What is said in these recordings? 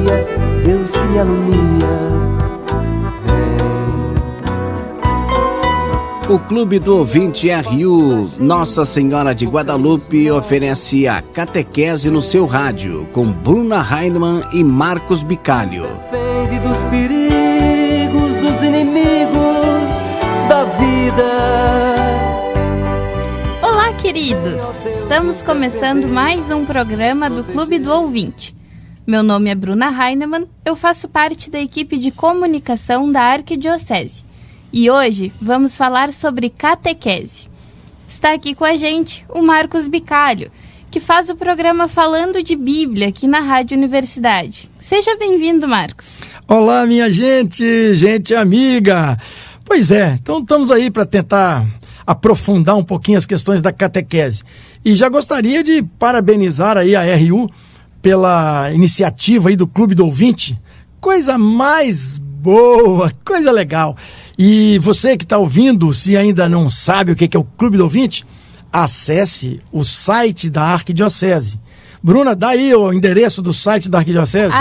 dia, Deus que me alumia. O Clube do Ouvinte RU Nossa Senhora de Guadalupe oferece a catequese no seu rádio, com Bruna Heinemann e Marcos Bicalho. Defende dos perigos, dos inimigos da vida. Olá, queridos! Estamos começando mais um programa do Clube do Ouvinte. Meu nome é Bruna Heinemann, eu faço parte da equipe de comunicação da Arquidiocese. E hoje vamos falar sobre catequese. Está aqui com a gente o Marcos Bicalho, que faz o programa Falando de Bíblia aqui na Rádio Universidade. Seja bem-vindo, Marcos. Olá, minha gente amiga. Pois é, então estamos aí para tentar aprofundar um pouquinho as questões da catequese. E já gostaria de parabenizar aí a RU pela iniciativa aí do Clube do Ouvinte. Coisa mais boa, coisa legal. E você que está ouvindo, se ainda não sabe o que é o Clube do Ouvinte, acesse o site da Arquidiocese. Bruna, dá aí o endereço do site da Arquidiocese.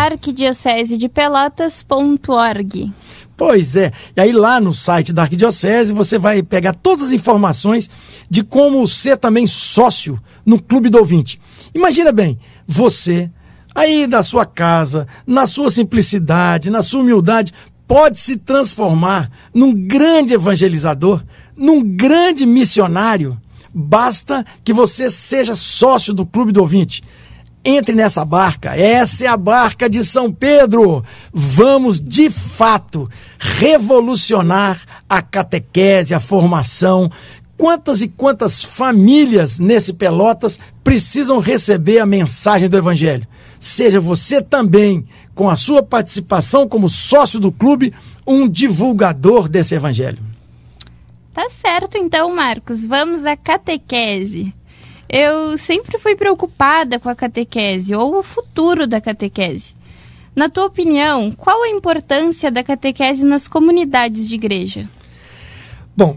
arquidiocesedepelotas.org. Pois é, e aí lá no site da Arquidiocese você vai pegar todas as informações de como ser também sócio no Clube do Ouvinte. Imagina bem, você aí da sua casa, na sua simplicidade, na sua humildade, pode se transformar num grande evangelizador, num grande missionário. Basta que você seja sócio do Clube do Ouvinte. Entre nessa barca, essa é a barca de São Pedro. Vamos, de fato, revolucionar a catequese, a formação. Quantas e quantas famílias nesse Pelotas precisam receber a mensagem do Evangelho? Seja você também, com a sua participação como sócio do clube, um divulgador desse Evangelho. Tá certo então, Marcos. Vamos à catequese. Eu sempre fui preocupada com a catequese, ou o futuro da catequese. Na tua opinião, qual a importância da catequese nas comunidades de igreja? Bom,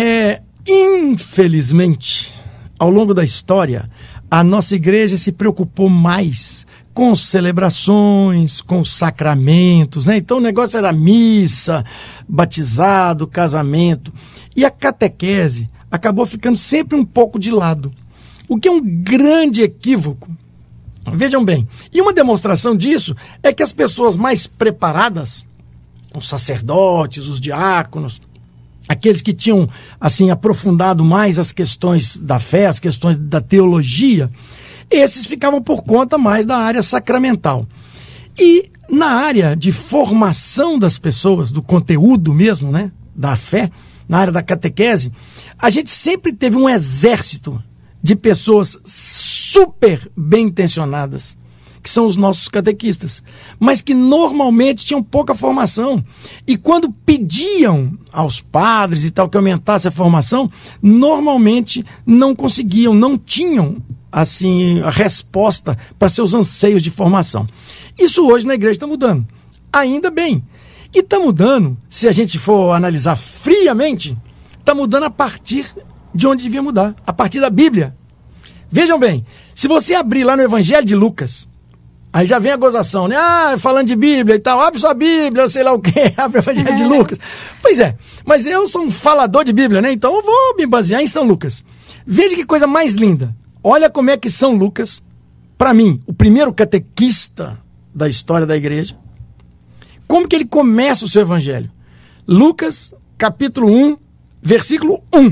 infelizmente, ao longo da história, a nossa igreja se preocupou mais com celebrações, com sacramentos, né? Então o negócio era missa, batizado, casamento. E a catequese acabou ficando sempre um pouco de lado, o que é um grande equívoco. Vejam bem, e uma demonstração disso é que as pessoas mais preparadas, os sacerdotes, os diáconos, aqueles que tinham assim aprofundado mais as questões da fé, as questões da teologia, esses ficavam por conta mais da área sacramental. E na área de formação das pessoas, do conteúdo mesmo, né, da fé, na área da catequese, a gente sempre teve um exército de pessoas super bem intencionadas, que são os nossos catequistas, mas que normalmente tinham pouca formação. E quando pediam aos padres e tal que aumentasse a formação, normalmente não conseguiam, não tinham assim a resposta para seus anseios de formação. Isso hoje na igreja está mudando. Ainda bem. E está mudando, se a gente for analisar friamente, está mudando a partir de onde devia mudar, a partir da Bíblia. Vejam bem, se você abrir lá no Evangelho de Lucas, aí já vem a gozação, né? Falando de Bíblia e tal, abre sua Bíblia, sei lá o quê, abre o Evangelho de Lucas. Pois é, mas eu sou um falador de Bíblia, né? Então eu vou me basear em São Lucas. Veja que coisa mais linda. Olha como é que São Lucas, para mim, o primeiro catequista da história da igreja, como que ele começa o seu Evangelho? Lucas, capítulo 1, versículo 1.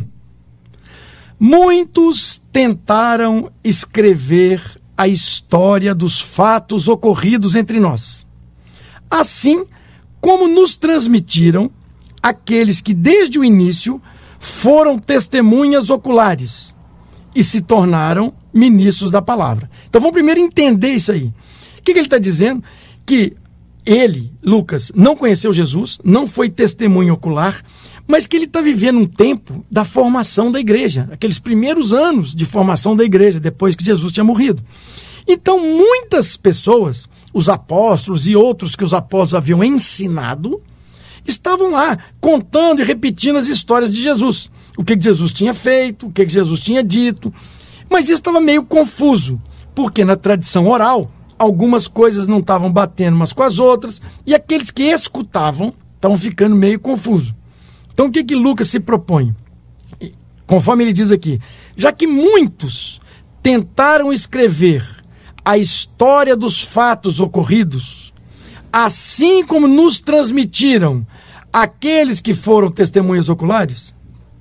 Muitos tentaram escrever a história dos fatos ocorridos entre nós, assim como nos transmitiram aqueles que desde o início foram testemunhas oculares e se tornaram ministros da palavra. Então vamos primeiro entender isso aí. O que ele está dizendo? Que ele, Lucas, não conheceu Jesus, não foi testemunho ocular, mas que ele está vivendo um tempo da formação da igreja, aqueles primeiros anos de formação da igreja, depois que Jesus tinha morrido. Então muitas pessoas, os apóstolos e outros que os apóstolos haviam ensinado, estavam lá contando e repetindo as histórias de Jesus. O que Jesus tinha feito, o que Jesus tinha dito. Mas isso estava meio confuso, porque na tradição oral, algumas coisas não estavam batendo umas com as outras, e aqueles que escutavam estavam ficando meio confusos. Então, o que Lucas se propõe? Conforme ele diz aqui, já que muitos tentaram escrever a história dos fatos ocorridos, assim como nos transmitiram aqueles que foram testemunhas oculares,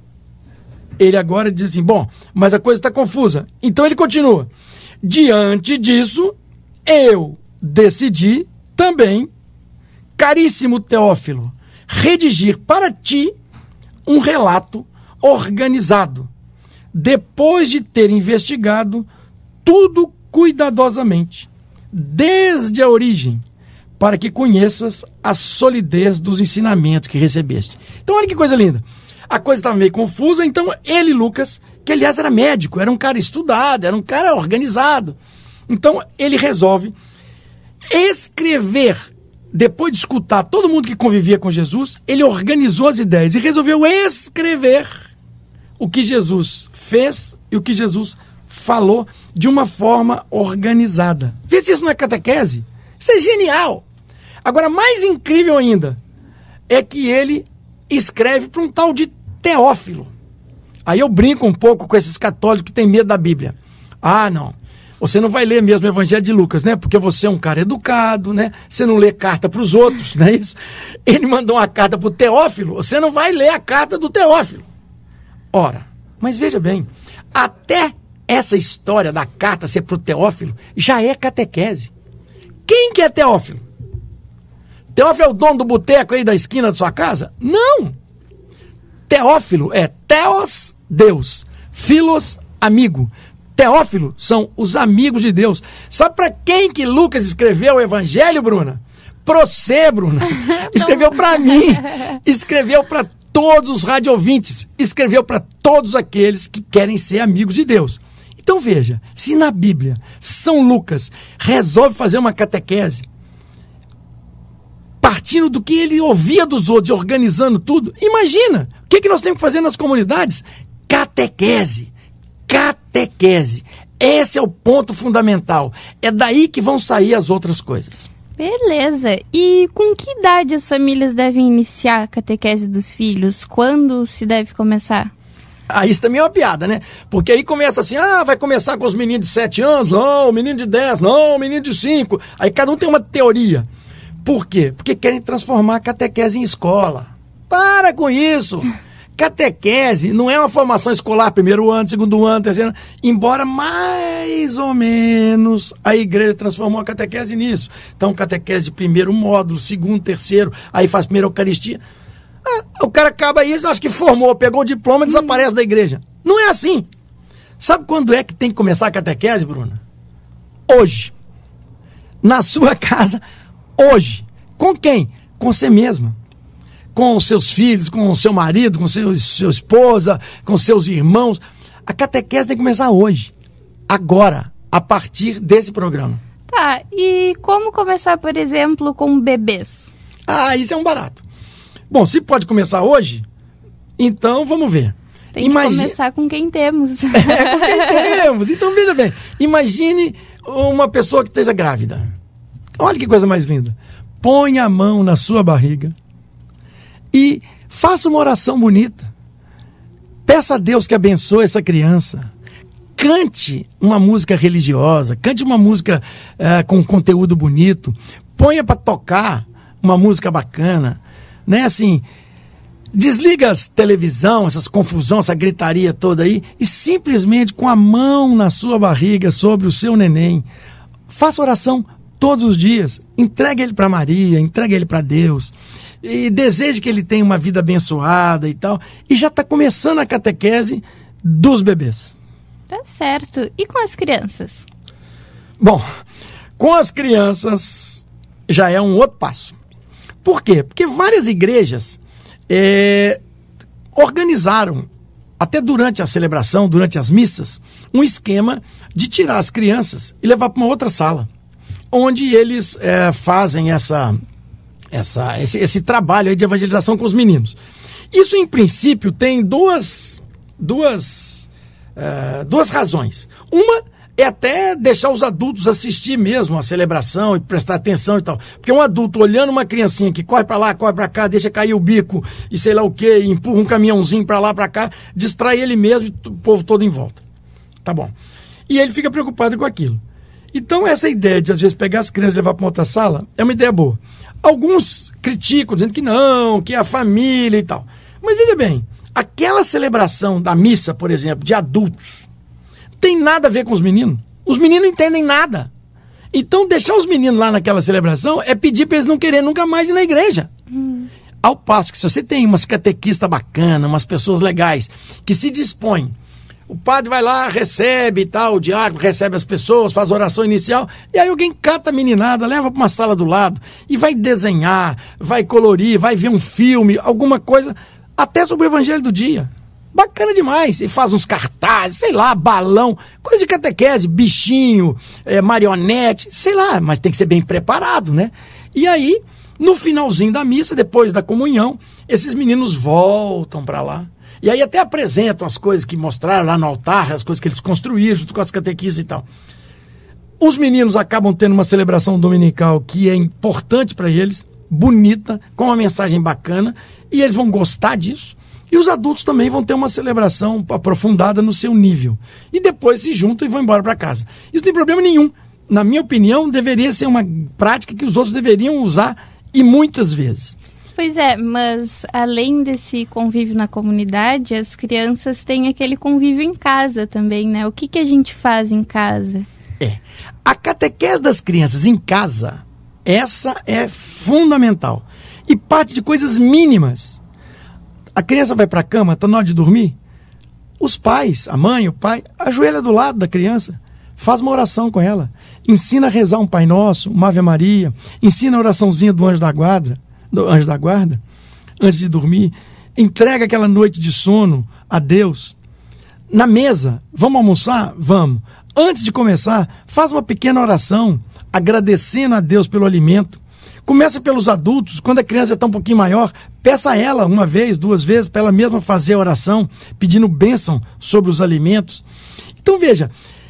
ele agora diz assim, bom, mas a coisa está confusa. Então ele continua, diante disso, eu decidi também, caríssimo Teófilo, redigir para ti um relato organizado, depois de ter investigado tudo cuidadosamente, desde a origem, para que conheças a solidez dos ensinamentos que recebeste. Então, olha que coisa linda. A coisa estava meio confusa, então ele, Lucas, que aliás era médico, era um cara estudado, era um cara organizado. Então, ele resolve escrever, depois de escutar todo mundo que convivia com Jesus, ele organizou as ideias e resolveu escrever o que Jesus fez e o que Jesus falou de uma forma organizada. Vê se isso não é catequese. Isso é genial. Agora, mais incrível ainda é que ele escreve para um tal de Teófilo. Aí eu brinco um pouco com esses católicos que têm medo da Bíblia. Ah, não. Você não vai ler mesmo o Evangelho de Lucas, né? Porque você é um cara educado, né? Você não lê carta para os outros, não é isso? Ele mandou uma carta para o Teófilo, você não vai ler a carta do Teófilo. Ora, mas veja bem, até essa história da carta ser para o Teófilo já é catequese. Quem que é Teófilo? Teófilo é o dono do boteco aí da esquina da sua casa? Não! Teófilo é Theos, Deus, Philos, amigo. Teófilo são os amigos de Deus. Sabe para quem que Lucas escreveu o Evangelho, Bruna? Pra você, Bruna. Escreveu para mim. Escreveu para todos os radioouvintes. Escreveu para todos aqueles que querem ser amigos de Deus. Então veja, se na Bíblia São Lucas resolve fazer uma catequese, partindo do que ele ouvia dos outros, organizando tudo, imagina, o que nós temos que fazer nas comunidades? Catequese. Catequese. Esse é o ponto fundamental. É daí que vão sair as outras coisas. Beleza. E com que idade as famílias devem iniciar a catequese dos filhos? Quando se deve começar? Ah, isso também é uma piada, né? Porque aí começa assim, vai começar com os meninos de 7 anos, não, o menino de 10, não, o menino de 5. Aí cada um tem uma teoria. Por quê? Porque querem transformar a catequese em escola. Para com isso! Catequese não é uma formação escolar, primeiro ano, segundo ano, terceiro ano, embora mais ou menos a igreja transformou a catequese nisso. Então, catequese de primeiro módulo, segundo, terceiro, aí faz primeira Eucaristia. O cara acaba isso, acha que formou, pegou o diploma e desaparece da igreja. Não é assim. Sabe quando é que tem que começar a catequese, Bruna? Hoje. Na sua casa, hoje. Com quem? Com você mesma. Com os seus filhos, com o seu marido, com sua esposa, com seus irmãos. A catequese tem que começar hoje. Agora, a partir desse programa. Tá, e como começar, por exemplo, com bebês? Isso é um barato. Bom, se pode começar hoje, então vamos ver. Tem que começar com quem temos. Com quem temos. Então, veja bem. Imagine uma pessoa que esteja grávida. Olha que coisa mais linda. Põe a mão na sua barriga e faça uma oração bonita. Peça a Deus que abençoe essa criança. Cante uma música religiosa. Cante uma música com conteúdo bonito. Ponha para tocar uma música bacana. Né, assim, desliga a televisão, essas confusão, essa gritaria toda aí, e simplesmente com a mão na sua barriga sobre o seu neném, faça oração todos os dias, entregue ele para Maria, entregue ele para Deus, e deseje que ele tenha uma vida abençoada e tal, e já está começando a catequese dos bebês. Tá certo. E com as crianças? Bom, com as crianças já é um outro passo. Por quê? Porque várias igrejas organizaram, até durante a celebração, durante as missas, um esquema de tirar as crianças e levar para uma outra sala, onde eles fazem esse trabalho aí de evangelização com os meninos. Isso, em princípio, tem duas razões. Uma é até deixar os adultos assistir mesmo a celebração e prestar atenção e tal. Porque um adulto olhando uma criancinha que corre para lá, corre para cá, deixa cair o bico e sei lá o quê, e empurra um caminhãozinho para lá, para cá, distrai ele mesmo e o povo todo em volta. Tá bom. E ele fica preocupado com aquilo. Então essa ideia de às vezes pegar as crianças e levar para uma outra sala é uma ideia boa. Alguns criticam, dizendo que não, que é a família e tal. Mas veja bem, aquela celebração da missa, por exemplo, de adultos, tem nada a ver com os meninos. Os meninos não entendem nada. Então, deixar os meninos lá naquela celebração é pedir para eles não quererem nunca mais ir na igreja. Ao passo que se você tem umas catequistas bacanas, umas pessoas legais, que se dispõem, o padre vai lá, recebe e tal, o diácono recebe as pessoas, faz a oração inicial, e aí alguém cata a meninada, leva para uma sala do lado, e vai desenhar, vai colorir, vai ver um filme, alguma coisa, até sobre o evangelho do dia. Bacana demais. E faz uns cartazes, sei lá, balão, coisa de catequese, bichinho, marionete, sei lá, mas tem que ser bem preparado, né? E aí, no finalzinho da missa, depois da comunhão, esses meninos voltam para lá. E aí até apresentam as coisas que mostraram lá no altar, as coisas que eles construíram junto com as catequistas e tal. Os meninos acabam tendo uma celebração dominical que é importante para eles, bonita, com uma mensagem bacana, e eles vão gostar disso. E os adultos também vão ter uma celebração aprofundada no seu nível. E depois se juntam e vão embora para casa. Isso não tem problema nenhum. Na minha opinião, deveria ser uma prática que os outros deveriam usar, e muitas vezes. Pois é, mas além desse convívio na comunidade, as crianças têm aquele convívio em casa também, né? O que a gente faz em casa? A catequese das crianças em casa, essa é fundamental. E parte de coisas mínimas. A criança vai para a cama, está na hora de dormir, os pais, a mãe, o pai, ajoelha do lado da criança, faz uma oração com ela, ensina a rezar um Pai Nosso, uma Ave Maria, ensina a oraçãozinha do anjo da guarda, antes de dormir, entrega aquela noite de sono a Deus. Na mesa, vamos almoçar? Vamos. Antes de começar, faz uma pequena oração, agradecendo a Deus pelo alimento. Começa pelos adultos, quando a criança está um pouquinho maior, peça a ela uma vez, 2 vezes, para ela mesma fazer a oração, pedindo bênção sobre os alimentos. Então veja,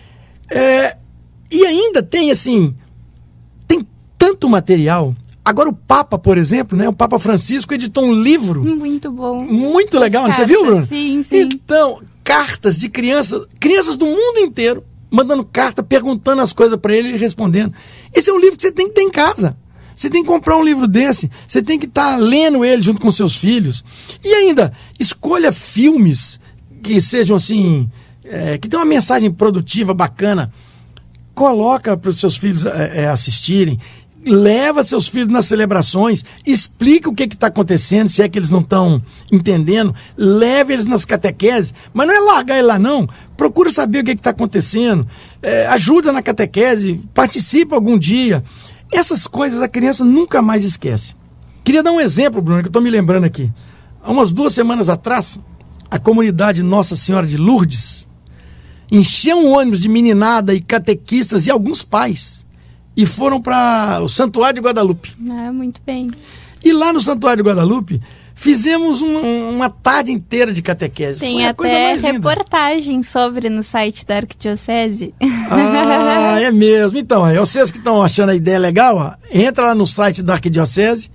e ainda tem assim, tem tanto material. Agora o Papa, por exemplo, né, o Papa Francisco editou um livro. Muito bom. Muito legal, cartas, você viu, Bruno? Sim, sim. Então, cartas de crianças do mundo inteiro, mandando carta, perguntando as coisas para ele e respondendo. Esse é um livro que você tem que ter em casa. Você tem que comprar um livro desse, você tem que estar lendo ele junto com seus filhos. E ainda, escolha filmes que sejam assim, que tenham uma mensagem produtiva, bacana. Coloca para os seus filhos assistirem. Leva seus filhos nas celebrações, explica o que está acontecendo, se é que eles não estão entendendo, leva eles nas catequeses, mas não é largar ele lá não, procura saber o que está acontecendo, ajuda na catequese, participa algum dia. Essas coisas a criança nunca mais esquece. Queria dar um exemplo, Bruno, que eu estou me lembrando aqui. Há umas 2 semanas atrás, a comunidade Nossa Senhora de Lourdes encheu um ônibus de meninada e catequistas e alguns pais e foram para o Santuário de Guadalupe. Muito bem. E lá no Santuário de Guadalupe fizemos uma tarde inteira de catequese. Tem Foi a coisa até mais linda. Reportagem sobre no site da Arquidiocese. Ah, é mesmo. Então, vocês que estão achando a ideia legal, ó, entra lá no site da Arquidiocese.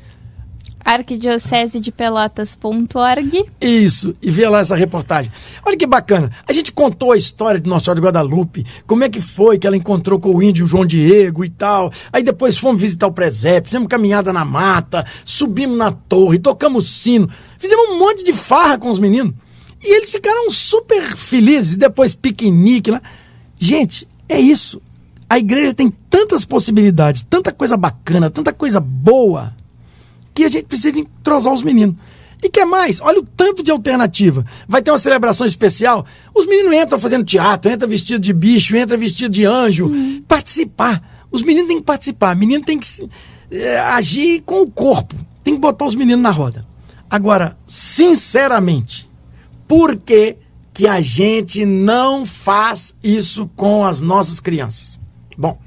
arquidiocesedepelotas.org. Isso, e vê lá essa reportagem. Olha que bacana. A gente contou a história de Nossa Senhora de Guadalupe, como é que foi que ela encontrou com o índio João Diego e tal. Aí depois fomos visitar o presépio, fizemos caminhada na mata, subimos na torre, tocamos sino, fizemos um monte de farra com os meninos. E eles ficaram super felizes, depois piquenique lá. Gente, é isso. A igreja tem tantas possibilidades, tanta coisa bacana, tanta coisa boa, que a gente precisa entrosar os meninos. E quer mais? Olha o tanto de alternativa. Vai ter uma celebração especial, os meninos entram fazendo teatro, entram vestido de bicho, entram vestido de anjo. Participar. Os meninos têm que participar. O menino tem que agir com o corpo. Tem que botar os meninos na roda. Agora, sinceramente, por que a gente não faz isso com as nossas crianças? Bom,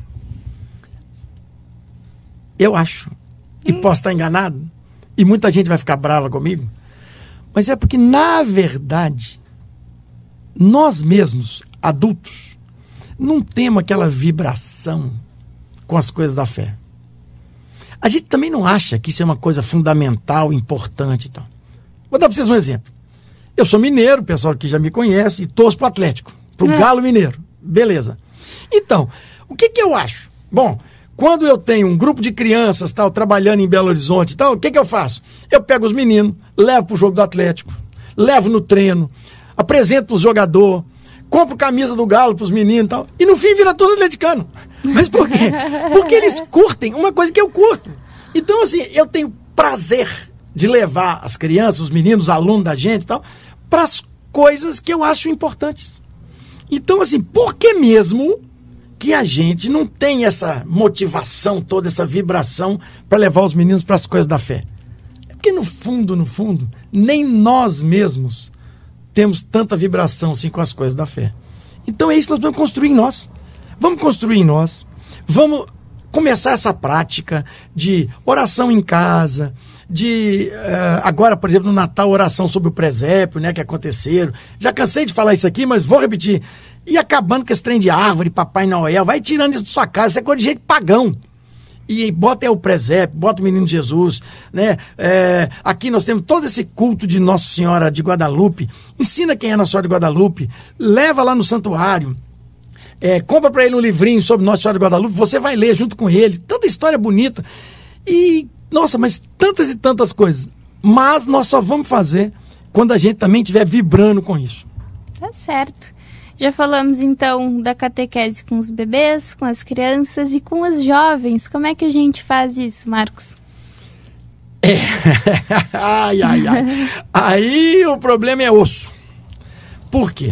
eu acho, e posso estar enganado, e muita gente vai ficar brava comigo, mas é porque, na verdade, nós mesmos, adultos, não temos aquela vibração com as coisas da fé. A gente também não acha que isso é uma coisa fundamental, importante e tal. Vou dar para vocês um exemplo. Eu sou mineiro, o pessoal que já me conhece, e torço para o Atlético, para o Galo Mineiro. Beleza. Então, o que eu acho? Bom, quando eu tenho um grupo de crianças tal, trabalhando em Belo Horizonte e tal, o que eu faço? Eu pego os meninos, levo para o jogo do Atlético, levo no treino, apresento para os jogadores, compro camisa do Galo para os meninos e tal, e no fim vira todo atleticano. Mas por quê? Porque eles curtem uma coisa que eu curto. Então, assim, eu tenho prazer de levar as crianças, os meninos, os alunos da gente e tal, para as coisas que eu acho importantes. Então, assim, por que mesmo que a gente não tem essa motivação toda, essa vibração para levar os meninos para as coisas da fé? É porque no fundo, nem nós mesmos temos tanta vibração assim com as coisas da fé. Então é isso que nós vamos construir em nós. Vamos construir em nós. Vamos começar essa prática de oração em casa, de agora, por exemplo, no Natal, oração sobre o presépio, né, que aconteceram. Já cansei de falar isso aqui, mas vou repetir. E acabando com esse trem de árvore, Papai Noel, vai tirando isso da sua casa, isso é coisa de gente pagão. E bota o presépio, bota o menino Jesus, né? Aqui nós temos todo esse culto de Nossa Senhora de Guadalupe. Ensina quem é Nossa Senhora de Guadalupe, leva lá no santuário, compra para ele um livrinho sobre Nossa Senhora de Guadalupe, você vai ler junto com ele, tanta história bonita. E, nossa, mas tantas e tantas coisas. Mas nós só vamos fazer quando a gente também estiver vibrando com isso. Tá certo. Já falamos, então, da catequese com os bebês, com as crianças e com os jovens. Como é que a gente faz isso, Marcos? Ai. Aí o problema é osso. Por quê?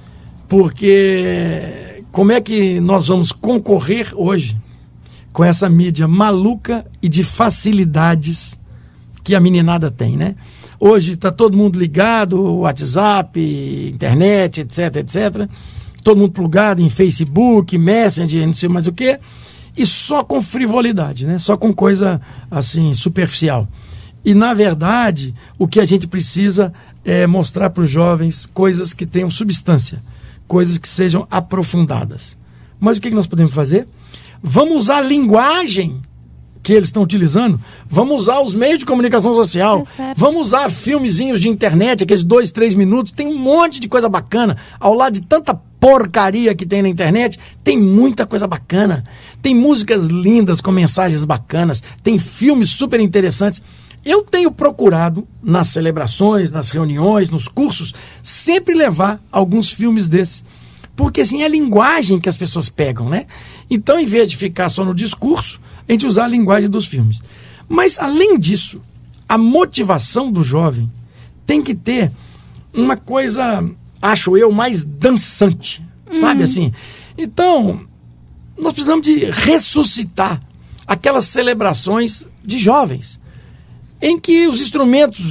Porque como é que nós vamos concorrer hoje com essa mídia maluca e de facilidades que a meninada tem, né? Hoje está todo mundo ligado, WhatsApp, internet, etc. Todo mundo plugado em Facebook, Messenger, não sei mais o quê. E só com frivolidade, né? Só com coisa, assim, superficial. E, na verdade, o que a gente precisa é mostrar para os jovens coisas que tenham substância, coisas que sejam aprofundadas. Mas o que nós podemos fazer? Vamos usar a linguagem que eles estão utilizando, vamos usar os meios de comunicação social, vamos usar filmezinhos de internet, aqueles 2, 3 minutos, tem um monte de coisa bacana, ao lado de tanta porcaria que tem na internet, tem muita coisa bacana, tem músicas lindas com mensagens bacanas, tem filmes super interessantes. Eu tenho procurado, nas celebrações, nas reuniões, nos cursos, sempre levar alguns filmes desses, porque assim é a linguagem que as pessoas pegam, né? Então, em vez de ficar só no discurso, a gente usar a linguagem dos filmes. Mas, além disso, a motivação do jovem tem que ter uma coisa, acho eu, mais dançante. Sabe assim? Então, nós precisamos de ressuscitar aquelas celebrações de jovens, em que os instrumentos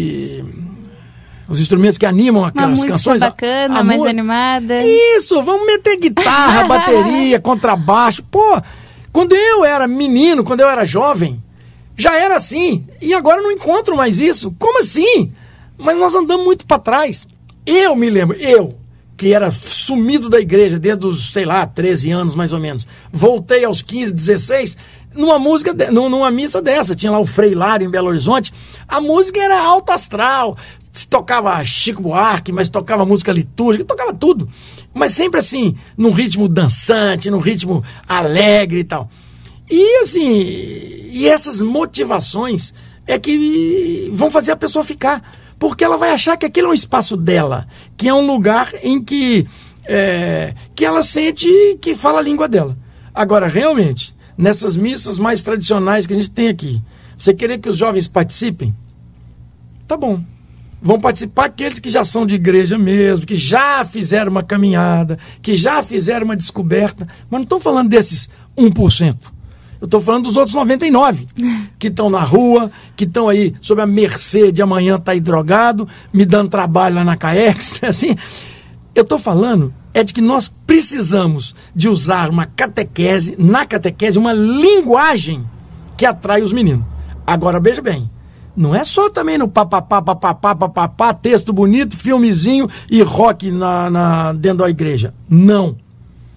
os instrumentos que animam aquelas canções... bacana, mais animada. Isso, vamos meter guitarra, bateria, contrabaixo. Pô, quando eu era menino, quando eu era jovem, já era assim. E agora não encontro mais isso. Como assim? Mas nós andamos muito para trás. Eu me lembro, que era sumido da igreja desde os, 13 anos mais ou menos. Voltei aos 15, 16, numa missa dessa. Tinha lá o Frei Lário em Belo Horizonte. A música era alto astral. Tocava Chico Buarque, mas tocava música litúrgica, tocava tudo. Mas sempre assim, num ritmo dançante, num ritmo alegre e tal. E assim, e essas motivações é que vão fazer a pessoa ficar. Porque ela vai achar que aquele é um espaço dela, que é um lugar em que ela sente que fala a língua dela. Agora, realmente, nessas missas mais tradicionais que a gente tem aqui, você querer que os jovens participem? Tá bom. Vão participar aqueles que já são de igreja mesmo, que já fizeram uma caminhada, que já fizeram uma descoberta. Mas não estou falando desses 1%. Eu estou falando dos outros 99%, que estão na rua, que estão aí sob a mercê de amanhã estar aí drogado, me dando trabalho lá na CAEX. Assim. Eu estou falando de que nós precisamos de usar uma catequese, uma linguagem que atrai os meninos. Agora, veja bem, não é só também no papapá, texto bonito, filmezinho e rock dentro da igreja. Não.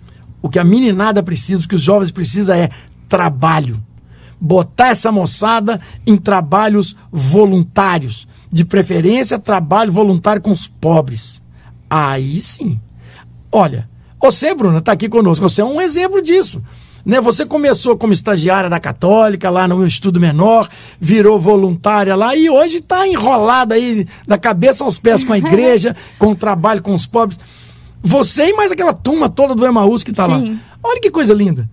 O que a meninada precisa, o que os jovens precisam é trabalho. Botar essa moçada em trabalhos voluntários. De preferência, trabalho voluntário com os pobres. Aí sim. Olha, você, Bruna, está aqui conosco. Você é um exemplo disso. Né? Você começou como estagiária da Católica, lá no Estudo Menor, virou voluntária lá e hoje está enrolada aí da cabeça aos pés com a igreja, com o trabalho com os pobres. Você e mais aquela turma toda do Emaús que está lá. Olha que coisa linda.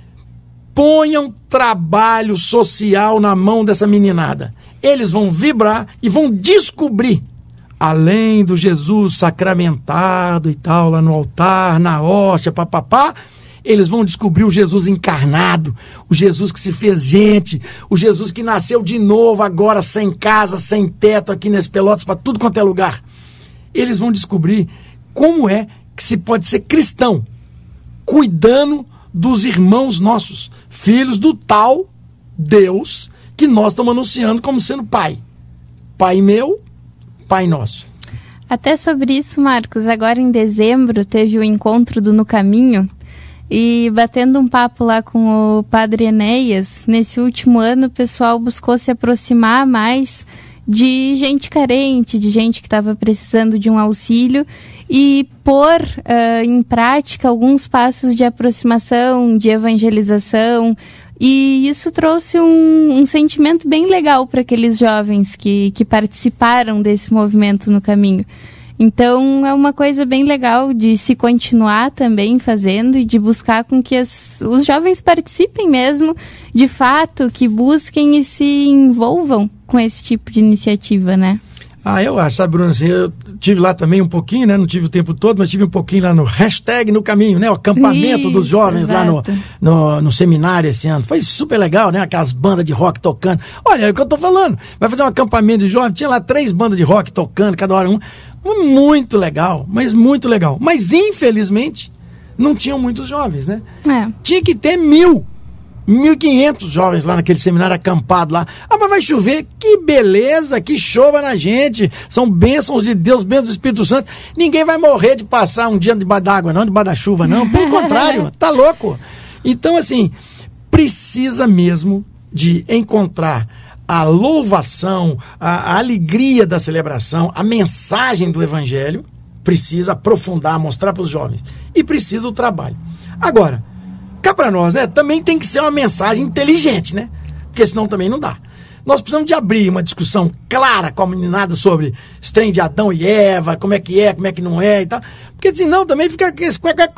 Ponham trabalho social na mão dessa meninada. Eles vão vibrar e vão descobrir, além do Jesus sacramentado e tal, lá no altar, na hóstia, papapá, eles vão descobrir o Jesus encarnado, o Jesus que se fez gente, o Jesus que nasceu de novo agora, sem casa, sem teto, aqui nesse Pelotas, para tudo quanto é lugar. Eles vão descobrir como é que se pode ser cristão, cuidando dos irmãos nossos, filhos do tal Deus que nós estamos anunciando como sendo Pai. Pai meu, Pai nosso. Até sobre isso, Marcos, agora em dezembro teve o encontro do No Caminho e batendo um papo lá com o Padre Enéas, nesse último ano o pessoal buscou se aproximar mais de gente carente, de gente que estava precisando de um auxílio e pôr em prática alguns passos de aproximação, de evangelização, e isso trouxe um sentimento bem legal para aqueles jovens que participaram desse movimento No Caminho. Então é uma coisa bem legal de se continuar também fazendo e de buscar com que os jovens participem mesmo, de fato, que busquem e se envolvam com esse tipo de iniciativa, né? Eu acho, sabe, Bruno, assim, eu tive lá também um pouquinho, né, não tive o tempo todo, mas tive um pouquinho lá no #No Caminho, né, o acampamento dos jovens, exato, lá no seminário esse ano. Foi super legal, né, aquelas bandas de rock tocando. Olha, é o que eu tô falando, vai fazer um acampamento de jovens, tinha lá 3 bandas de rock tocando, cada hora um. Muito legal, mas muito legal. Mas, infelizmente, não tinham muitos jovens, né? Tinha que ter 1.500 jovens lá naquele seminário acampado lá. Mas vai chover, que beleza, que chova na gente. São bênçãos de Deus, bênçãos do Espírito Santo. Ninguém vai morrer de passar um dia debaixo d'água, não, debaixo da chuva, não. Pelo contrário, tá louco. Então, assim, precisa mesmo de encontrar a louvação, a alegria da celebração, a mensagem do Evangelho. Precisa aprofundar, mostrar para os jovens. E precisa o trabalho. Agora, cá para nós, né? Também tem que ser uma mensagem inteligente, né? Porque senão também não dá. Nós precisamos de abrir uma discussão clara com a meninada sobre esse trem de Adão e Eva, como é que não é e tal. Porque senão também fica esse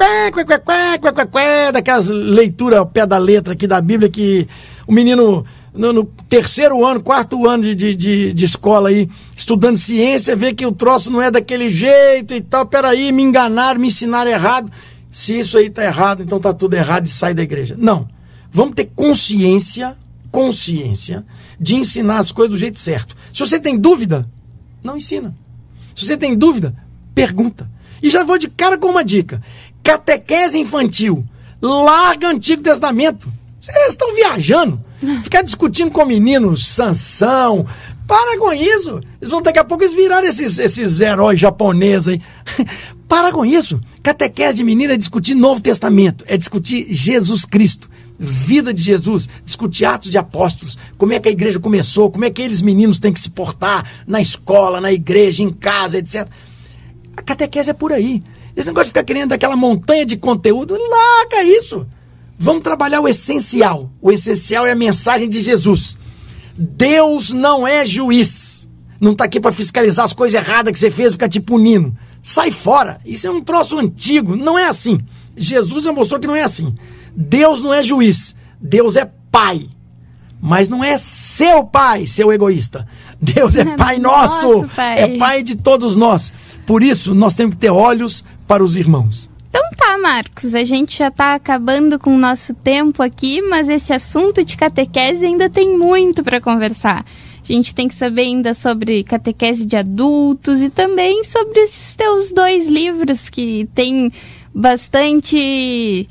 daquelas leituras ao pé da letra aqui da Bíblia que o menino no 3º ano, 4º ano de escola aí, estudando ciência, vê que o troço não é daquele jeito e tal. Peraí, me enganaram, me ensinaram errado. Se isso aí está errado, então está tudo errado e sai da igreja. Não. Vamos ter consciência de ensinar as coisas do jeito certo. Se você tem dúvida, não ensina. Se você tem dúvida, pergunta. E já vou de cara com uma dica. Catequese infantil. Larga Antigo Testamento. Vocês estão viajando. Ficar discutindo com meninos, Sansão. Para com isso. Eles vão daqui a pouco virar esses heróis japoneses aí. Para com isso. Catequese de menina é discutir Novo Testamento. É discutir Jesus Cristo. Vida de Jesus. Discutir Atos de Apóstolos. Como é que a igreja começou. Como é que eles meninos têm que se portar na escola, na igreja, em casa, etc. A catequese é por aí. Esse negócio de ficar querendo aquela montanha de conteúdo, larga isso. Vamos trabalhar o essencial. O essencial é a mensagem de Jesus. Deus não é juiz. Não está aqui para fiscalizar as coisas erradas que você fez e ficar te punindo. Sai fora. Isso é um troço antigo. Não é assim. Jesus já mostrou que não é assim. Deus não é juiz. Deus é pai. Mas não é seu pai, seu egoísta. Deus é pai nosso. Pai. É pai de todos nós. Por isso, nós temos que ter olhos para os irmãos. Então tá, Marcos, a gente já tá acabando com o nosso tempo aqui, mas esse assunto de catequese ainda tem muito para conversar. A gente tem que saber ainda sobre catequese de adultos e também sobre esses teus 2 livros que tem bastante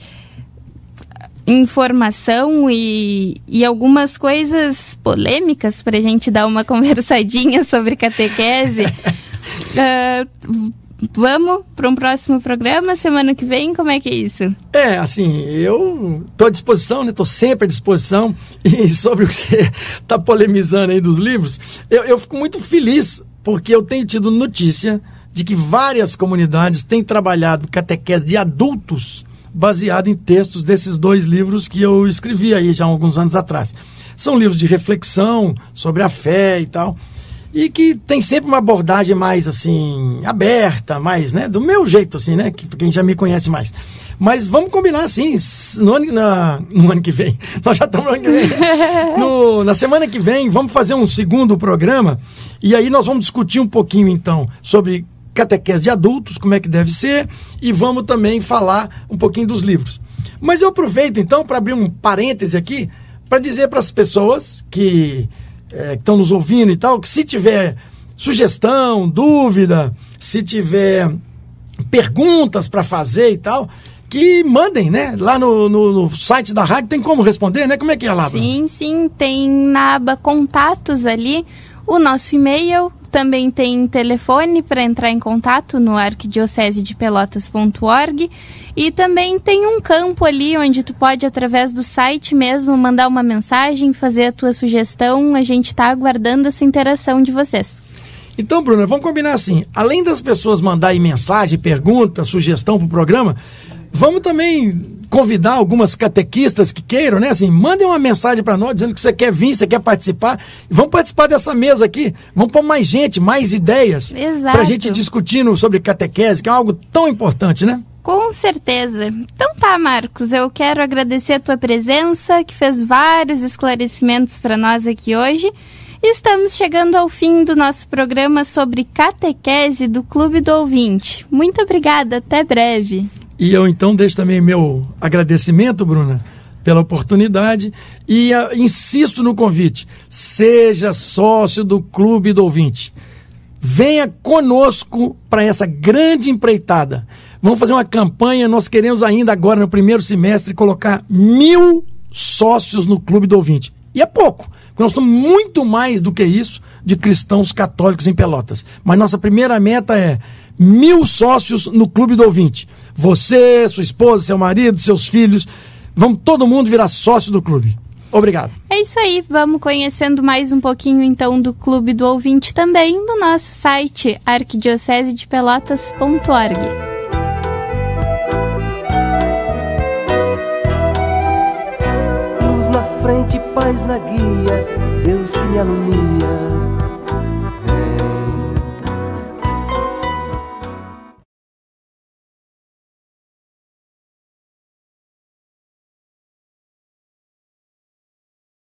informação e algumas coisas polêmicas pra gente dar uma conversadinha sobre catequese. vamos para um próximo programa semana que vem? Como é que é isso? Assim, eu estou à disposição, né? Estou sempre à disposição. E sobre o que você está polemizando aí dos livros, eu fico muito feliz, porque eu tenho tido notícia de que várias comunidades têm trabalhado catequese de adultos baseado em textos desses 2 livros que eu escrevi aí já há alguns anos atrás. São livros de reflexão sobre a fé e tal, e que tem sempre uma abordagem mais, assim, aberta, mais, né, do meu jeito, assim, né, que quem já me conhece mais. Mas vamos combinar, assim, no ano que vem. Nós já estamos no ano que vem. Na semana que vem, vamos fazer um segundo programa, e aí nós vamos discutir um pouquinho, então, sobre catequese de adultos, como é que deve ser, e vamos também falar um pouquinho dos livros. Mas eu aproveito, então, para abrir um parêntese aqui, para dizer para as pessoas que estão nos ouvindo e tal, que se tiver sugestão, dúvida, se tiver perguntas para fazer e tal, que mandem, né? Lá no site da rádio tem como responder, né? Como é que é lá? Sim, tem na aba contatos ali o nosso e-mail, também tem telefone para entrar em contato no arquidiocesedepelotas.org e também tem um campo ali onde tu pode, através do site mesmo, mandar uma mensagem, fazer a tua sugestão. A gente está aguardando essa interação de vocês. Então, Bruna, vamos combinar assim, além das pessoas mandarem mensagem, pergunta, sugestão para o programa, vamos também convidar algumas catequistas que queiram, né? Assim, mandem uma mensagem para nós dizendo que você quer vir, você quer participar. Vamos participar dessa mesa aqui. Vamos pôr mais gente, mais ideias. Exato. Para a gente discutindo sobre catequese, que é algo tão importante, né? Com certeza. Então tá, Marcos, eu quero agradecer a tua presença, que fez vários esclarecimentos para nós aqui hoje. E estamos chegando ao fim do nosso programa sobre catequese do Clube do Ouvinte. Muito obrigada, até breve. E eu então deixo também meu agradecimento, Bruna, pela oportunidade e insisto no convite, seja sócio do Clube do Ouvinte. Venha conosco para essa grande empreitada. Vamos fazer uma campanha, nós queremos ainda agora no primeiro semestre colocar 1.000 sócios no Clube do Ouvinte. E é pouco, porque nós somos muito mais do que isso de cristãos católicos em Pelotas. Mas nossa primeira meta é 1.000 sócios no Clube do Ouvinte. Você, sua esposa, seu marido, seus filhos, vamos todo mundo virar sócio do clube. Obrigado. É isso aí, vamos conhecendo mais um pouquinho então do Clube do Ouvinte também no nosso site arquidiocesedepelotas.org. Luz na frente, paz na guia, Deus que me alumia.